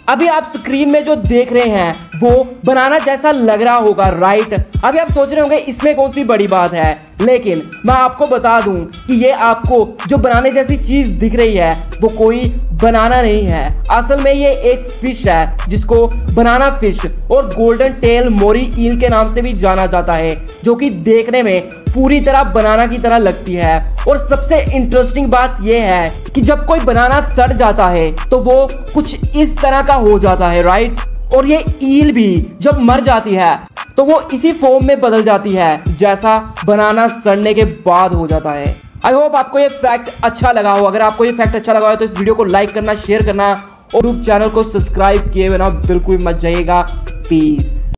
अभी आप स्क्रीन में जो देख रहे हैं वो बनाना जैसा लग रहा होगा, राइट। अभी आप सोच रहे होंगे इसमें कौन सी बड़ी बात है, लेकिन मैं आपको बता दूं कि ये आपको जो बनाने जैसी चीज दिख रही है वो कोई बनाना नहीं है। असल में ये एक फिश है जिसको बनाना फिश और गोल्डन टेल मोरी ईल के नाम से भी जाना जाता है, जो कि देखने में पूरी तरह बनाना की तरह लगती है। और सबसे इंटरेस्टिंग बात यह है कि जब कोई बनाना सड़ जाता है तो वो कुछ इस तरह का हो जाता है, राइट। और ये ईल भी जब मर जाती है तो वो इसी फॉर्म में बदल जाती है जैसा बनाना सड़ने के बाद हो जाता है। आई होप आपको ये फैक्ट अच्छा लगा हो। अगर आपको ये फैक्ट अच्छा लगा हो तो इस वीडियो को लाइक करना, शेयर करना और यूट्यूब चैनल को सब्सक्राइब किए बिना बिल्कुल मत जाइएगा। पीस।